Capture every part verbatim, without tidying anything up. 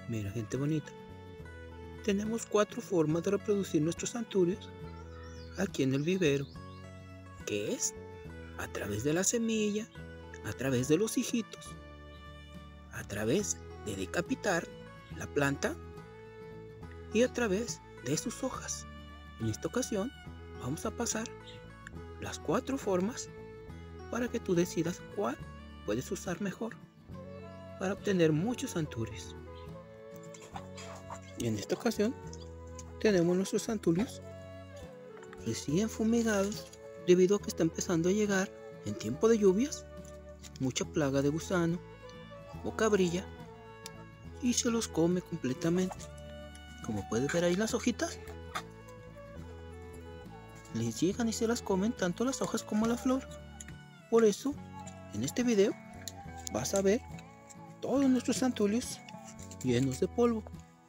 Mira, gente bonita, tenemos cuatro formas de reproducir nuestros anturios aquí en el vivero, que es a través de la semilla, a través de los hijitos, a través de decapitar la planta y a través de sus hojas. En esta ocasión vamos a pasar las cuatro formas para que tú decidas cuál puedes usar mejor para obtener muchos anturios. Y en esta ocasión tenemos nuestros anturios recién fumigados debido a que está empezando a llegar en tiempo de lluvias mucha plaga de gusano o cabrilla y se los come completamente. Como puedes ver ahí, las hojitas les llegan y se las comen tanto las hojas como la flor. Por eso en este video vas a ver todos nuestros anturios llenos de polvo.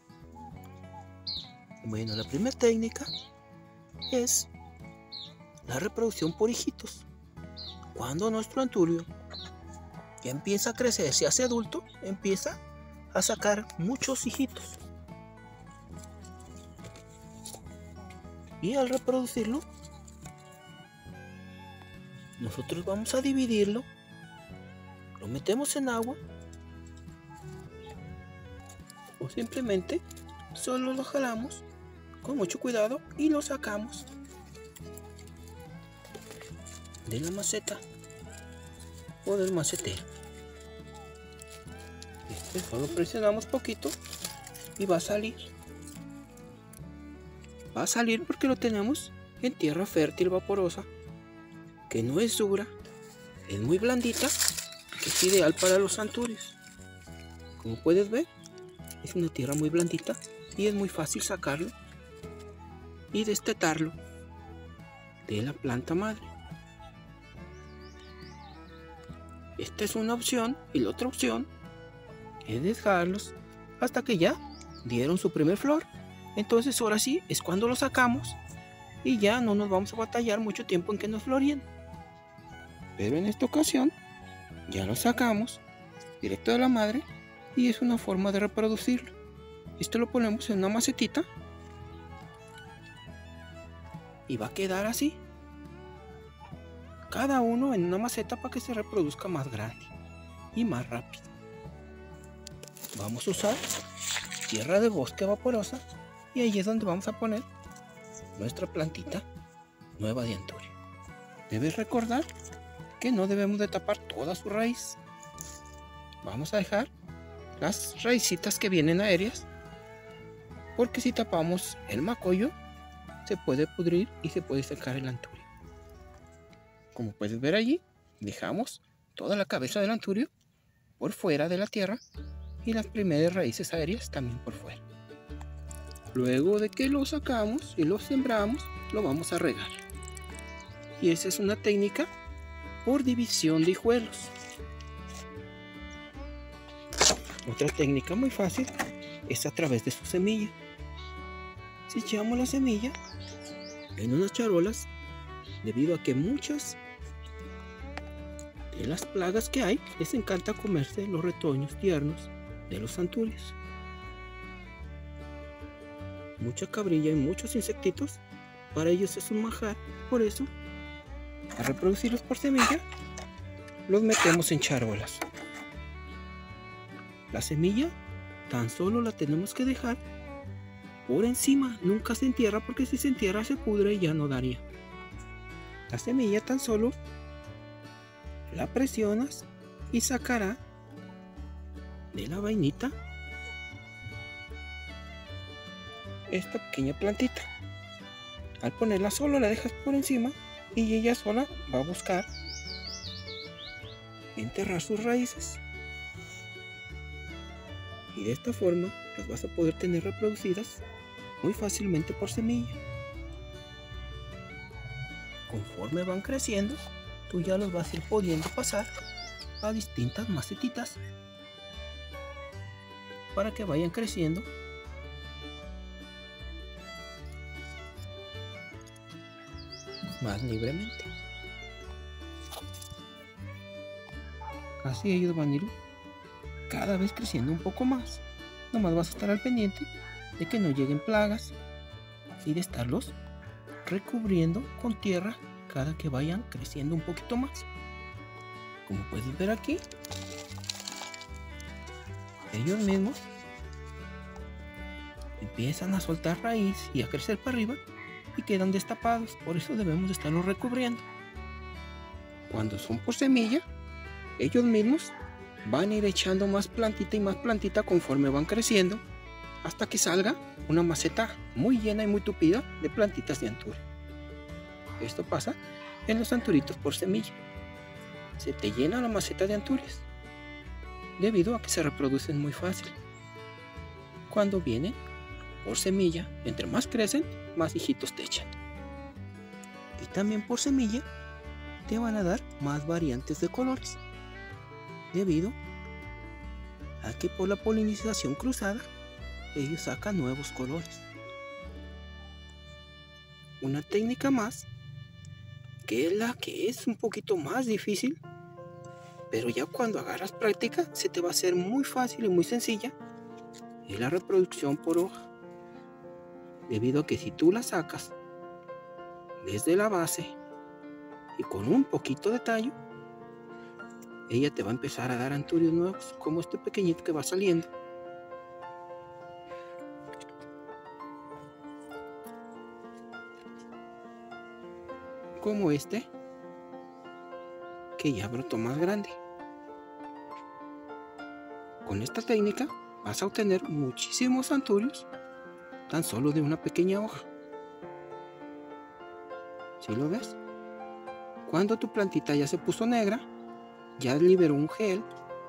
Bueno, la primera técnica es la reproducción por hijitos. Cuando nuestro anturio ya empieza a crecer, se hace adulto, empieza a sacar muchos hijitos. Y al reproducirlo, nosotros vamos a dividirlo, lo metemos en agua o simplemente solo lo jalamos con mucho cuidado y lo sacamos de la maceta o del macetero. Este solo presionamos poquito y va a salir. Va a salir porque lo tenemos en tierra fértil vaporosa, que no es dura, es muy blandita, que es ideal para los anturios. Como puedes ver, es una tierra muy blandita y es muy fácil sacarlo y destetarlo de la planta madre. Esta es una opción, y la otra opción es dejarlos hasta que ya dieron su primer flor. Entonces ahora sí es cuando lo sacamos y ya no nos vamos a batallar mucho tiempo en que nos floríen. Pero en esta ocasión ya lo sacamos directo de la madre y es una forma de reproducirlo. Esto lo ponemos en una macetita y va a quedar así, cada uno en una maceta, para que se reproduzca más grande y más rápido. Vamos a usar tierra de bosque vaporosa y ahí es donde vamos a poner nuestra plantita nueva de anturio. Debes recordar que no debemos de tapar toda su raíz. Vamos a dejar las raicitas que vienen aéreas, porque si tapamos el macollo se puede pudrir y se puede secar el anturio. Como puedes ver allí, dejamos toda la cabeza del anturio por fuera de la tierra y las primeras raíces aéreas también por fuera. Luego de que lo sacamos y lo sembramos, lo vamos a regar. Y esa es una técnica por división de hijuelos. Otra técnica muy fácil es a través de su semilla. Si echamos la semilla en unas charolas, debido a que muchas de las plagas que hay les encanta comerse los retoños tiernos de los anturios. Mucha cabrilla y muchos insectitos, para ellos es un manjar. Por eso, al reproducirlos por semilla, los metemos en charolas. La semilla tan solo la tenemos que dejar por encima, nunca se entierra, porque si se entierra se pudre y ya no daría. La semilla tan solo la presionas y sacará de la vainita esta pequeña plantita. Al ponerla solo la dejas por encima y ella sola va a buscar enterrar sus raíces, y de esta forma las vas a poder tener reproducidas muy fácilmente por semilla. Conforme van creciendo, tú ya los vas a ir pudiendo pasar a distintas macetitas para que vayan creciendo más libremente. Así ellos van a ir cada vez creciendo un poco más. Nomás vas a estar al pendiente de que no lleguen plagas y de estarlos recubriendo con tierra cada que vayan creciendo un poquito más. Como puedes ver aquí, ellos mismos empiezan a soltar raíz y a crecer para arriba y quedan destapados. Por eso debemos de estarlos recubriendo. Cuando son por semilla, ellos mismos van a ir echando más plantita y más plantita conforme van creciendo, hasta que salga una maceta muy llena y muy tupida de plantitas de anturio. Esto pasa en los anturitos por semilla. Se te llena la maceta de anturios debido a que se reproducen muy fácil. Cuando vienen por semilla, entre más crecen, más hijitos te echan. Y también por semilla te van a dar más variantes de colores, debido a que por la polinización cruzada ellos sacan nuevos colores. Una técnica más, que es la que es un poquito más difícil, pero ya cuando agarras práctica se te va a hacer muy fácil y muy sencilla, es la reproducción por hoja. Debido a que si tú la sacas desde la base y con un poquito de tallo, ella te va a empezar a dar anturios nuevos, como este pequeñito que va saliendo. Como este, que ya brotó más grande. Con esta técnica vas a obtener muchísimos anturios tan solo de una pequeña hoja. ¿Sí lo ves? Cuando tu plantita ya se puso negra, ya liberó un gel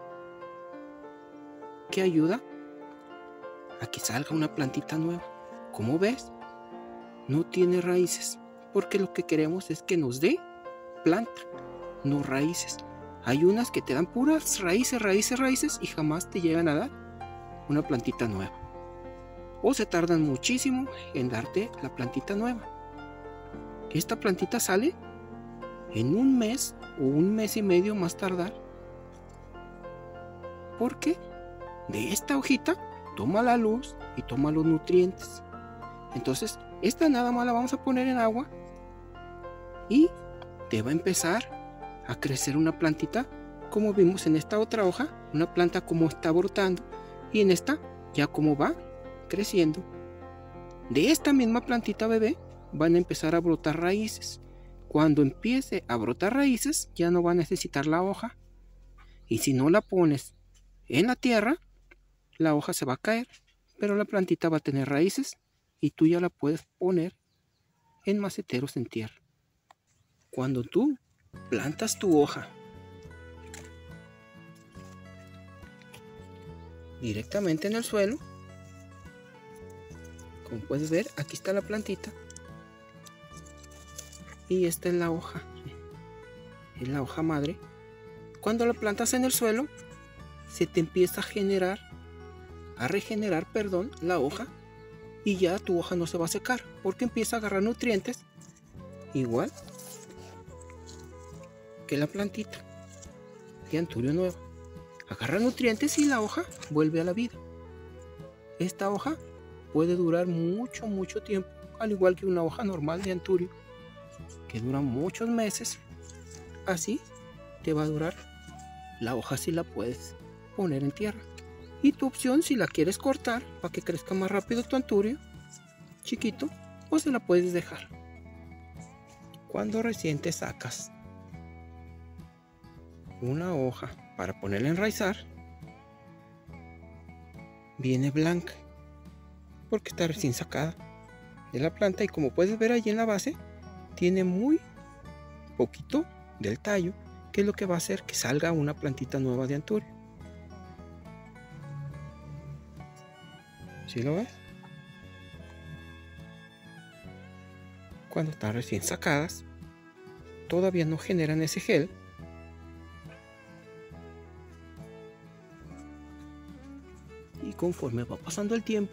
que ayuda a que salga una plantita nueva. Como ves, no tiene raíces, porque lo que queremos es que nos dé planta, no raíces. Hay unas que te dan puras raíces, raíces, raíces y jamás te llegan a dar una plantita nueva. O se tardan muchísimo en darte la plantita nueva. Esta plantita sale en un mes o un mes y medio más tardar, porque de esta hojita toma la luz y toma los nutrientes. Entonces esta nada más la vamos a poner en agua y te va a empezar a crecer una plantita, como vimos en esta otra hoja, una planta como está brotando, y en esta ya como va creciendo. De esta misma plantita bebé van a empezar a brotar raíces. Cuando empiece a brotar raíces ya no va a necesitar la hoja, y si no la pones en la tierra, la hoja se va a caer, pero la plantita va a tener raíces y tú ya la puedes poner en maceteros en tierra. Cuando tú plantas tu hoja directamente en el suelo, como puedes ver, aquí está la plantita y esta es la hoja, es la hoja madre. Cuando la plantas en el suelo, se te empieza a generar, a regenerar, perdón, la hoja, y ya tu hoja no se va a secar porque empieza a agarrar nutrientes igual que la plantita de anturio nuevo. Agarra nutrientes y la hoja vuelve a la vida. Esta hoja puede durar mucho, mucho tiempo, al igual que una hoja normal de anturio, que dura muchos meses. Así te va a durar la hoja si la puedes poner en tierra. Y tu opción, si la quieres cortar para que crezca más rápido tu anturio chiquito, o se la puedes dejar. Cuando recién te sacas una hoja para ponerla a enraizar, viene blanca porque está recién sacada de la planta, y como puedes ver allí en la base tiene muy poquito del tallo, que es lo que va a hacer que salga una plantita nueva de anturio. ¿Sí lo ves? Cuando están recién sacadas, todavía no generan ese gel, y conforme va pasando el tiempo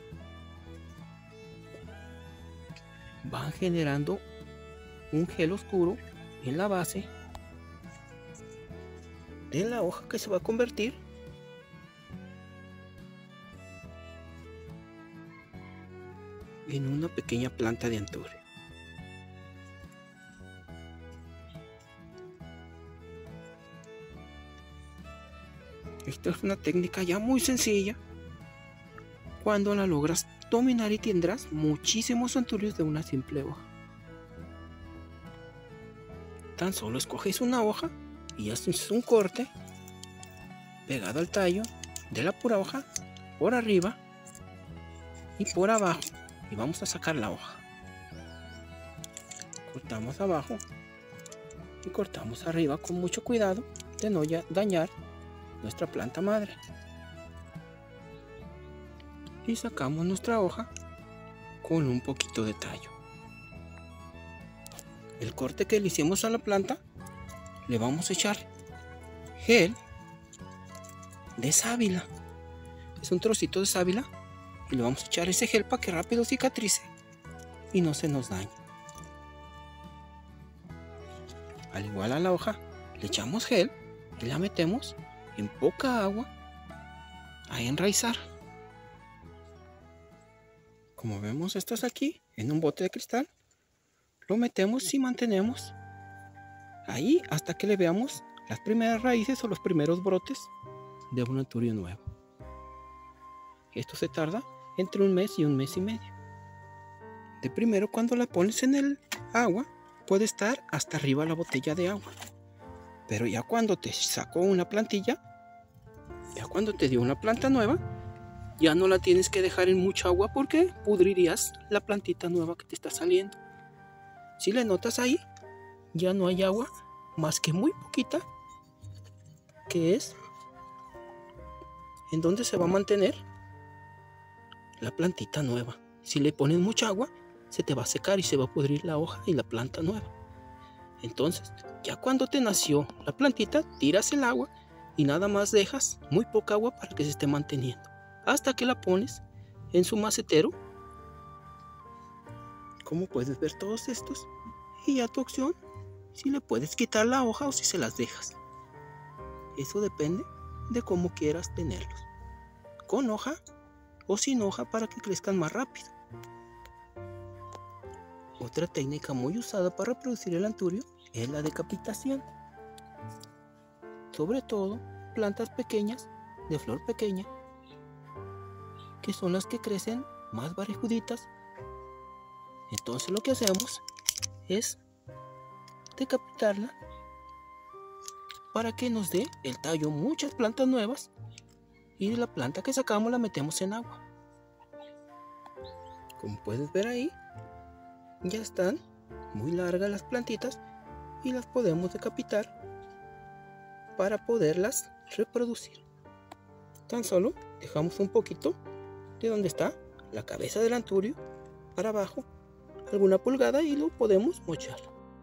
van generando un gel oscuro en la base de la hoja, que se va a convertir en una pequeña planta de anturio. Esta es una técnica ya muy sencilla. Cuando la logras dominar y tendrás muchísimos anturios de una simple hoja. Tan solo escoges una hoja y haces un corte pegado al tallo de la pura hoja por arriba y por abajo, y vamos a sacar la hoja. Cortamos abajo y cortamos arriba con mucho cuidado de no dañar nuestra planta madre. Y sacamos nuestra hoja con un poquito de tallo. El corte que le hicimos a la planta, le vamos a echar gel de sábila. Es un trocito de sábila y le vamos a echar ese gel para que rápido cicatrice y no se nos dañe. Al igual a la hoja, le echamos gel y la metemos en poca agua a enraizar. Como vemos, esto es aquí en un bote de cristal. Lo metemos y mantenemos ahí hasta que le veamos las primeras raíces o los primeros brotes de un anturio nuevo. Esto se tarda entre un mes y un mes y medio. De primero, cuando la pones en el agua, puede estar hasta arriba la botella de agua. Pero ya cuando te sacó una plantilla, ya cuando te dio una planta nueva, ya no la tienes que dejar en mucha agua porque pudrirías la plantita nueva que te está saliendo. Si le notas ahí, ya no hay agua más que muy poquita, que es en donde se va a mantener la plantita nueva. Si le pones mucha agua, se te va a secar y se va a pudrir la hoja y la planta nueva. Entonces, ya cuando te nació la plantita, tiras el agua y nada más dejas muy poca agua para que se esté manteniendo, hasta que la pones en su macetero, como puedes ver todos estos, y ya tu opción, si le puedes quitar la hoja o si se las dejas. Eso depende de cómo quieras tenerlos, con hoja o sin hoja, para que crezcan más rápido. Otra técnica muy usada para reproducir el anturio es la decapitación. Sobre todo plantas pequeñas, de flor pequeña, que son las que crecen más barejuditas. Entonces lo que hacemos es decapitarla para que nos dé el tallo muchas plantas nuevas, y la planta que sacamos la metemos en agua. Como puedes ver ahí, ya están muy largas las plantitas y las podemos decapitar para poderlas reproducir. Tan solo dejamos un poquito de donde está la cabeza del anturio para abajo, alguna pulgada, y lo podemos mochar.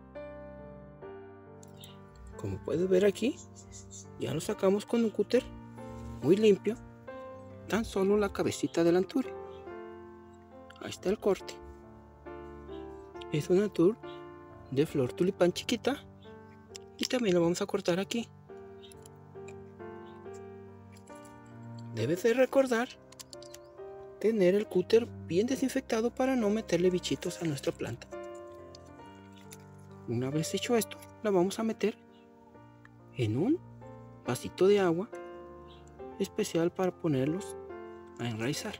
Como puedes ver aquí, ya lo sacamos con un cúter muy limpio, tan solo la cabecita del anturio. Ahí está el corte. Es un anturio de flor tulipán chiquita, y también lo vamos a cortar aquí. Debes de recordar tener el cúter bien desinfectado para no meterle bichitos a nuestra planta. Una vez hecho esto, la vamos a meter en un vasito de agua especial para ponerlos a enraizar.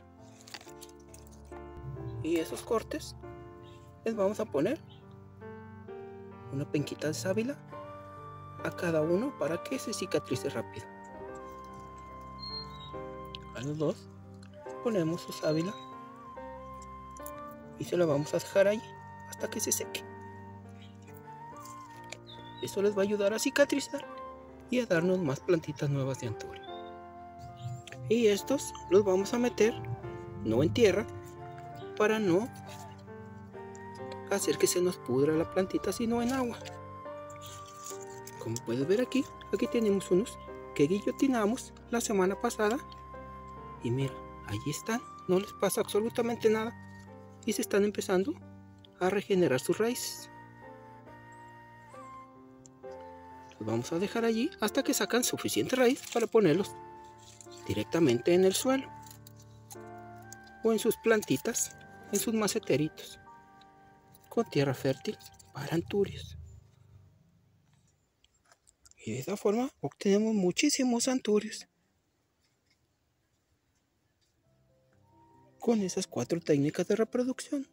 Y esos cortes les vamos a poner una penquita de sábila a cada uno para que se cicatrice rápido. A los dos ponemos su sábila y se la vamos a dejar ahí hasta que se seque. Eso les va a ayudar a cicatrizar y a darnos más plantitas nuevas de anturio. Y estos los vamos a meter no en tierra, para no hacer que se nos pudra la plantita, sino en agua. Como puedes ver aquí, aquí tenemos unos que guillotinamos la semana pasada, y mira, ahí están, no les pasa absolutamente nada y se están empezando a regenerar sus raíces. Los vamos a dejar allí hasta que sacan suficiente raíz para ponerlos directamente en el suelo o en sus plantitas en sus maceteritos con tierra fértil para anturios. Y de esta forma obtenemos muchísimos anturios con esas cuatro técnicas de reproducción,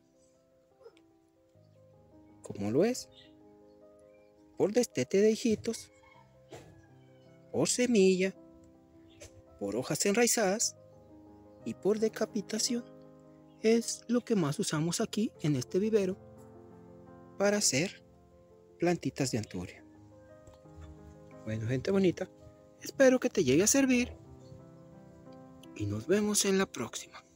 como lo es por destete de hijitos, por semilla, por hojas enraizadas y por decapitación. Es lo que más usamos aquí en este vivero para hacer plantitas de anturio. Bueno, gente bonita, espero que te llegue a servir y nos vemos en la próxima.